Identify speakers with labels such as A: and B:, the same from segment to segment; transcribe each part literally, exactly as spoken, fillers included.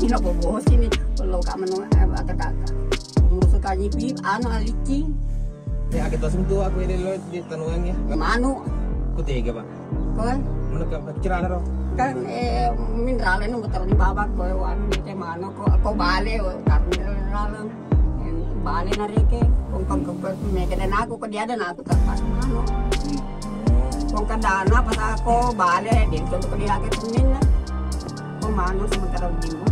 A: kami nak bobo sini. Kalau kami nak kata kata musuh kami pi anu alicing.
B: Ya kita sentuh aku ini lo di tanungannya.
A: Manu.
B: Ku tega pak.
A: Kan?
B: Mana ke cerana ro?
A: Kan eh mineral ini betul di babak kau anu di manu kau kau bale karena mineral bale narike. Kung kung kung mereka dan aku kau dia dan aku terpas manu. Kung kadana pas aku bale dia tu kau dia ke tumin lah. Kau manu sementara begini.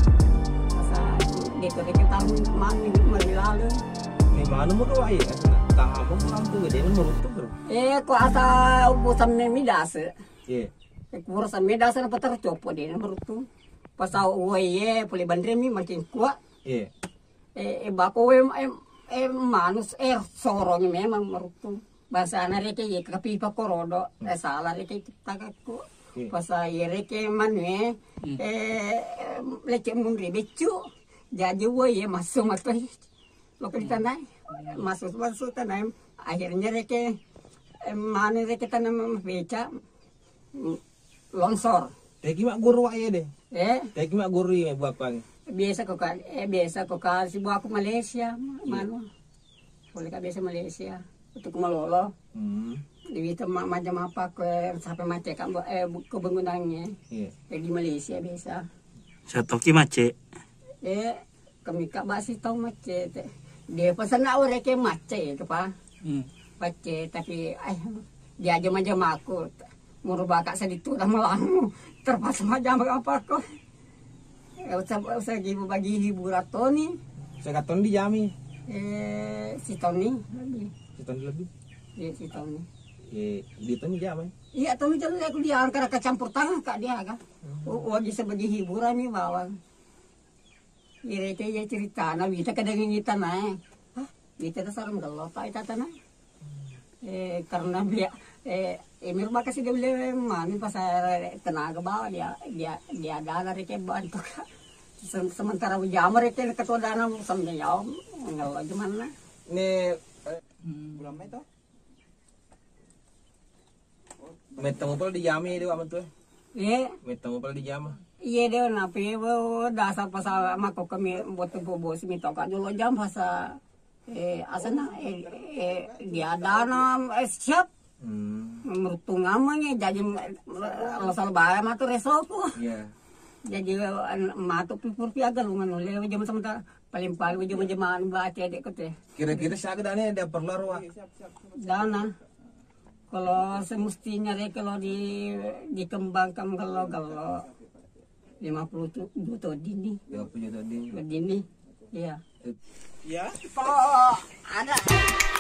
A: Dito rin kita mani malilalo.
B: May mano mo kawai ya? Tamu pulang tuh gede menurut tuh.
A: Eh ko asa ubusan me midas.
B: Iya.
A: Eh ubusan midas na patar copo din menurut tuh. Pasa uwe puli bandre mi makin kuat.
B: Iya.
A: Eh eh bako we eh manus eh sorong memang menurut tuh. Bahasa nareke ye kapipa korodo. Eh salah reke kita kaku. Pasa yereke manwe eh leke munri becu. Jadi woi ya masuk masuk lo ke tanah masuk masuk tanah akhirnya reke mana reke tanam beca longsor.
B: Tegi mak guru aja deh.
A: Eh?
B: Tegi mak guru ya bapak.
A: Biasa kok kan eh biasa kok kan si aku Malaysia mana boleh kan biasa Malaysia untuk melolo.
B: Hmm.
A: Di itu macam apa ke sampai macet kan eh kebangunannya.
B: Iya.
A: Di Malaysia biasa.
C: Satoki macet.
A: Eh, kami kak basi tahu macet. Dia pesan nak orang ke macet tu pa.
C: Hmm.
A: Macet tapi eh dia aja macam aku. Merubah kak seditu dah melangu. Terpas macam apa aku. Eh, usah usah gibu bagi hiburan Tony.
B: Saya kata di Jami.
A: Eh, si Tony lagi.
B: Si Tony lebih.
A: Iya si Tony.
B: Eh, di Tony Jami.
A: Iya Tony jadi aku dia angkat kecampur tangan kak dia kan. Oh, oh bisa bagi hiburan nih bawang. Ire ke ya cerita na kita kadang kita na eh. Kita ta sarang galo ta ita na. Eh karena dia eh emir ba kasi dia beli mani pasar tenaga bawa dia dia dia dana reke bantu. Sementara jamar reke ketua dana sambil jauh ngalo gimana.
B: Ini bulan Mei toh? Metang upal di Jami dia apa tuh?
A: Eh
B: Metang upal di Jami.
A: iya deh napi wo dasar pasal mako kami buat bobo simi toka dulu jam pasal eh asana eh, eh dia dana eh, siap
B: Hmm.
A: merutung amanya jadi asal bayar matu resoko
B: Iya.
A: jadi matu pipur piaga lu nganule jam sementara paling paling jam jaman baca dek kote
B: Kira-kira siapa dana ada perlu ruah?
A: dana kalau semestinya deh kalau di dikembangkan kalau kalau lima puluh juta dini.
B: lima puluh juta dini.
A: Dini. Iya.
B: Ya.
A: Kalau ada